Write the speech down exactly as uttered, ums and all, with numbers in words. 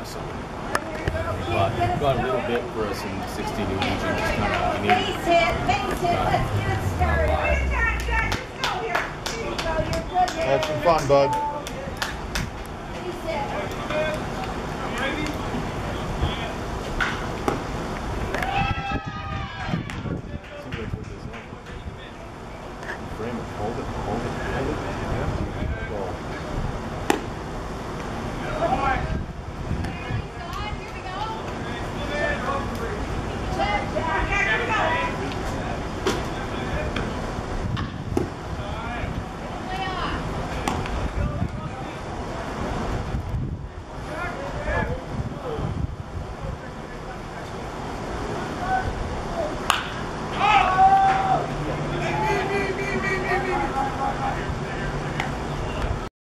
awesome. But you've got a little bit for us in sixteen new Legion. Just kind of we need. Face it, face it, let's get it started. Have some fun, bud.